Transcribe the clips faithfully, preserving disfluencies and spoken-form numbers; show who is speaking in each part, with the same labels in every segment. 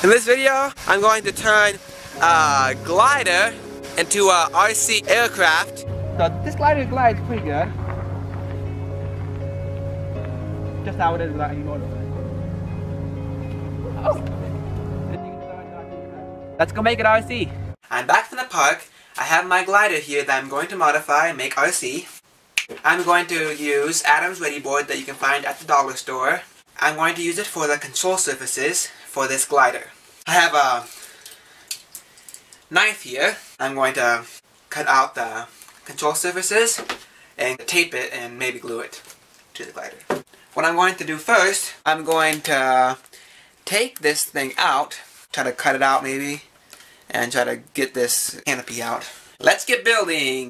Speaker 1: In this video, I'm going to turn a glider into a R C aircraft. So this glider glides pretty good. Just how it is without any motor. Oh. Let's go make it R C. I'm back from the park. I have my glider here that I'm going to modify and make R C. I'm going to use Adam's Ready Board that you can find at the dollar store. I'm going to use it for the control surfaces for this glider. I have a knife here. I'm going to cut out the control surfaces and tape it and maybe glue it to the glider. What I'm going to do first, I'm going to take this thing out, try to cut it out maybe, and try to get this canopy out. Let's get building!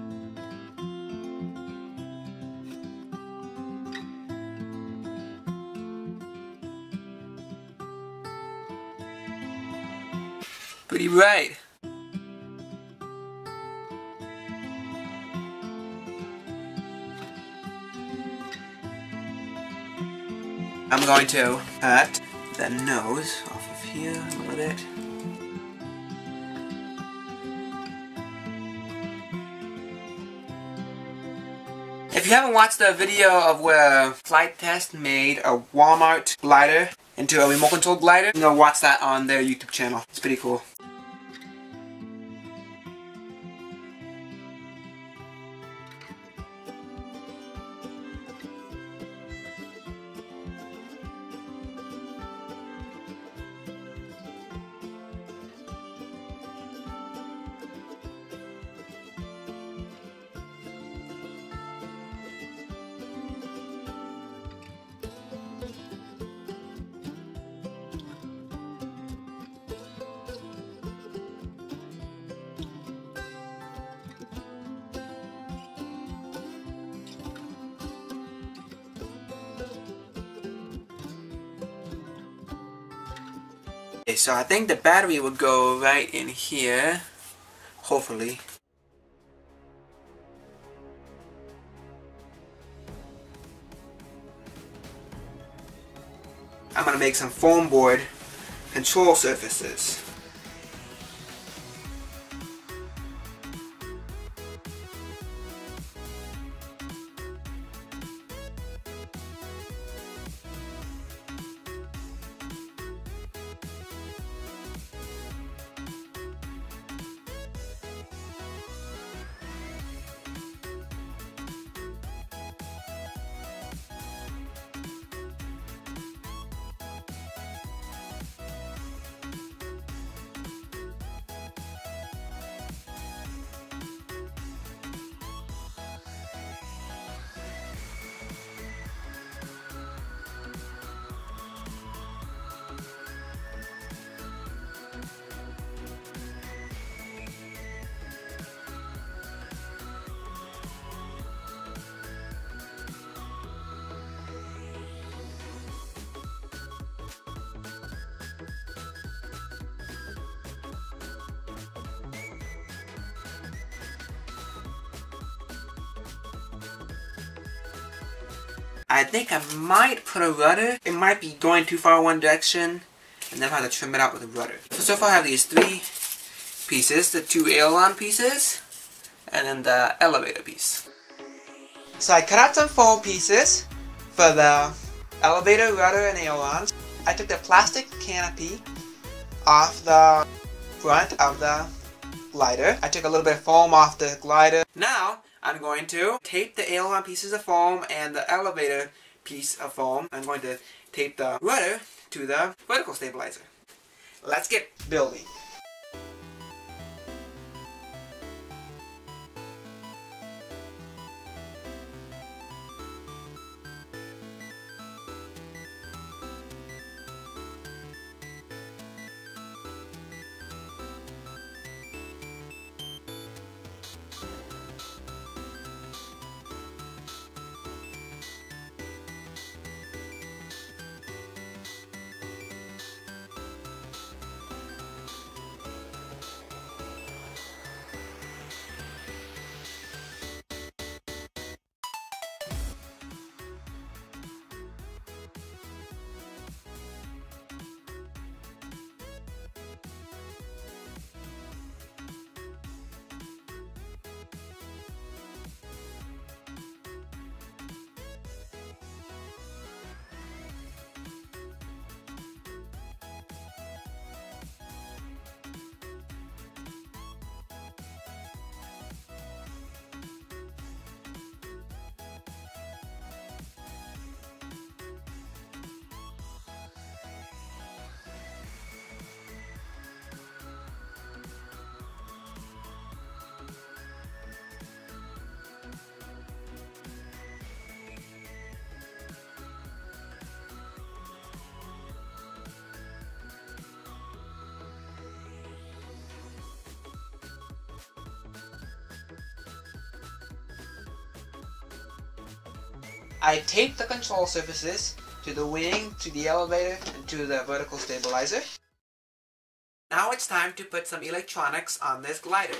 Speaker 1: Pretty bright. I'm going to cut the nose off of here a little bit. If you haven't watched the video of where Flight Test made a Walmart glider into a remote control glider, you know, watch that on their YouTube channel. It's pretty cool. Okay, so I think the battery will go right in here, hopefully. I'm gonna make some foam board control surfaces. I think I might put a rudder. It might be going too far one direction, and then I have to trim it out with a rudder. So, so far I have these three pieces, the two aileron pieces, and then the elevator piece. So I cut out some foam pieces for the elevator, rudder, and ailerons. I took the plastic canopy off the front of the glider. I took a little bit of foam off the glider. Now, I'm going to tape the aileron pieces of foam and the elevator piece of foam. I'm going to tape the rudder to the vertical stabilizer. Let's get building. I taped the control surfaces to the wing, to the elevator, and to the vertical stabilizer. Now it's time to put some electronics on this glider.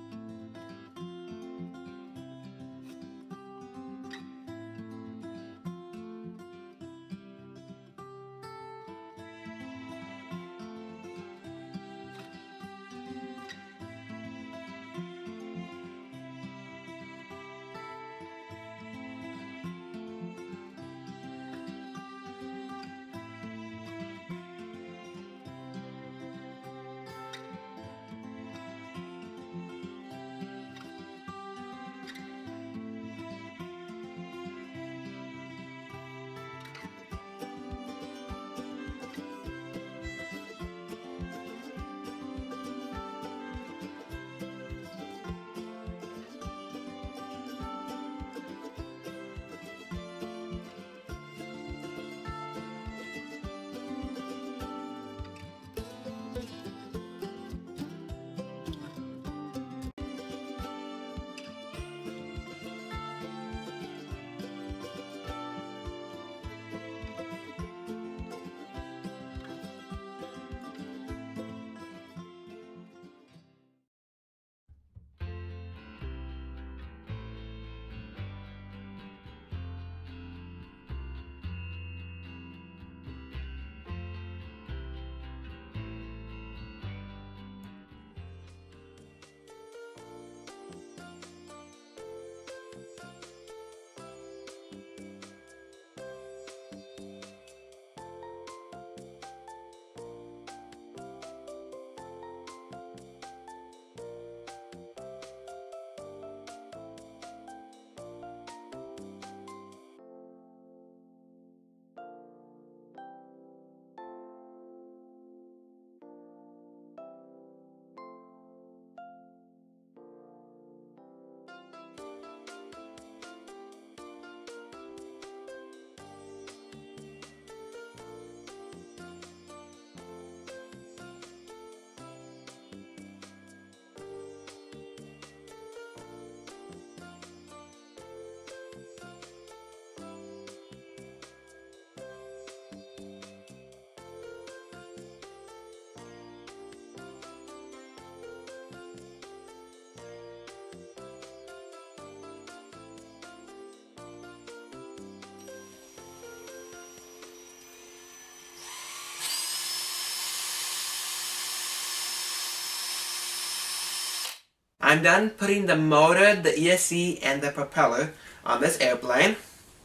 Speaker 1: I'm done putting the motor, the E S C, and the propeller on this airplane.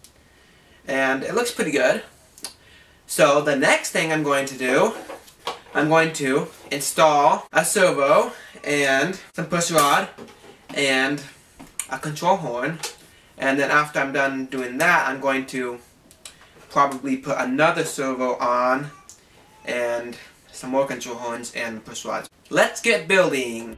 Speaker 1: And it looks pretty good. So the next thing I'm going to do, I'm going to install a servo and some push rod and a control horn. And then after I'm done doing that, I'm going to probably put another servo on and some more control horns and push rods. Let's get building!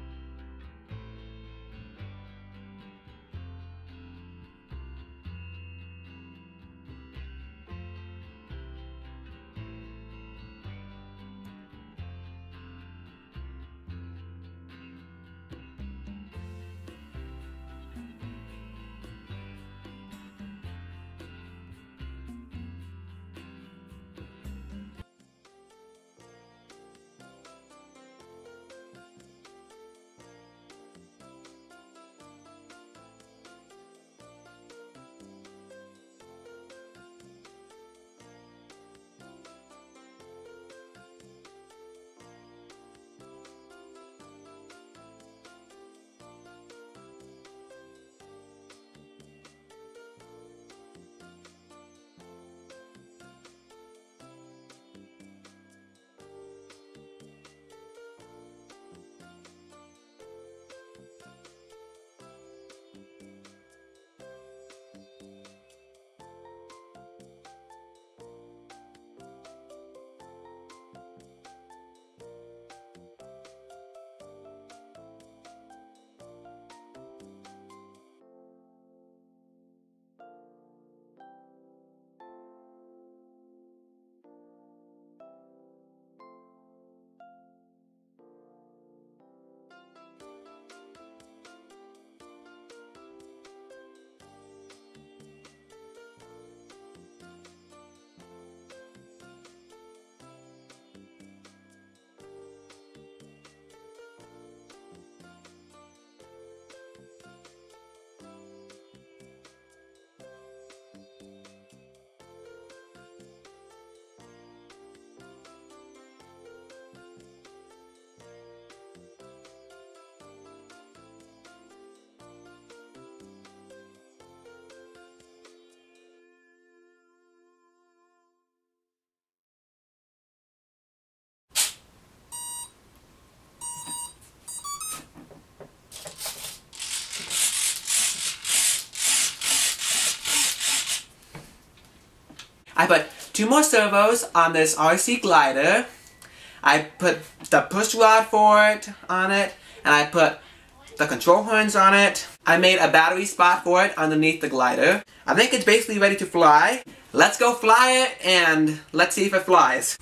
Speaker 1: I put two more servos on this R C glider. I put the push rod for it on it, and I put the control horns on it. I made a battery spot for it underneath the glider. I think it's basically ready to fly. Let's go fly it, and let's see if it flies.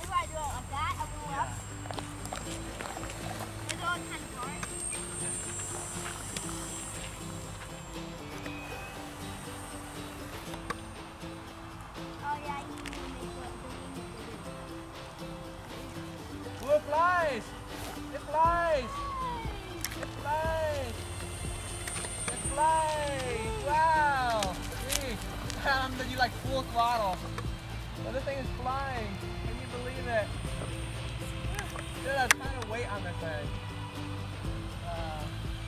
Speaker 2: Oh, it flies! It flies! It flies! It flies! Wow! See? Um, you like full throttle. So this thing is flying. Can you believe it? There's a ton of weight on this thing. Uh,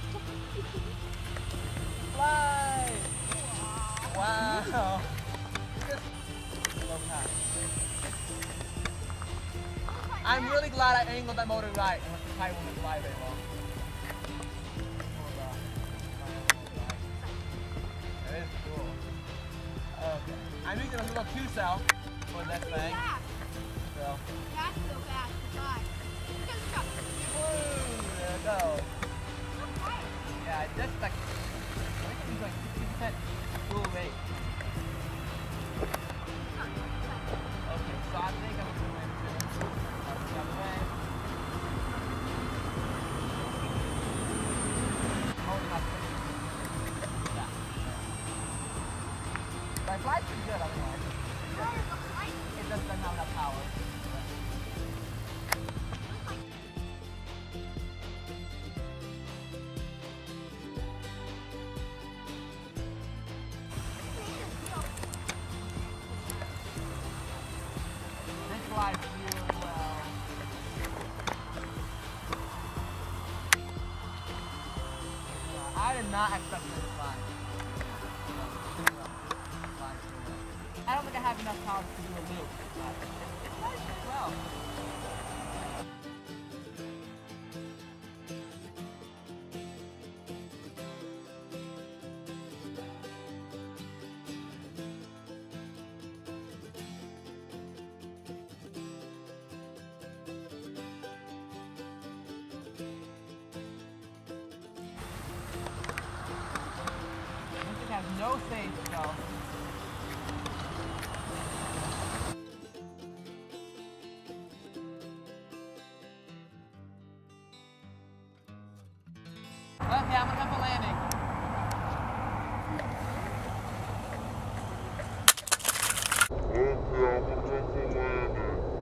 Speaker 2: fly! Wow! Wow. Just low pass. I'm really glad I angled that motor right and let the kite won't fly very well. That is cool. Okay. I'm using a little two cell for this thing. So.
Speaker 3: That's so fast to fly.
Speaker 2: Woo! There it goes. Yeah, just like, I think it's like sixty percent full rate. Okay, so I think I'm going to I fly pretty good otherwise. It just doesn't have enough power. This flies really well. I did not expect this to fly. I don't think I have enough power to do a loop, but it flies pretty well. It has no safe, so. Okay, I'm gonna go for landing.
Speaker 4: Okay, I'm gonna go for landing.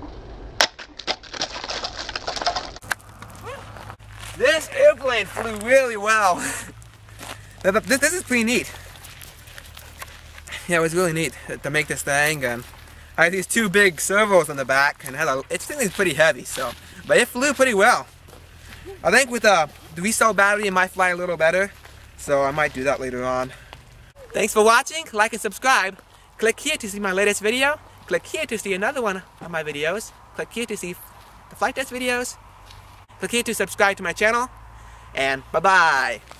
Speaker 1: This airplane flew really well. this, this is pretty neat. Yeah, it was really neat to make this thing, and I had these two big servos on the back, and it had a, it's thing is pretty heavy, so, but it flew pretty well. I think with a three cell battery it might fly a little better, so I might do that later on. Thanks for watching, like and subscribe. Click here to see my latest video. Click here to see another one of my videos. Click here to see the flight test videos. Click here to subscribe to my channel, and bye bye.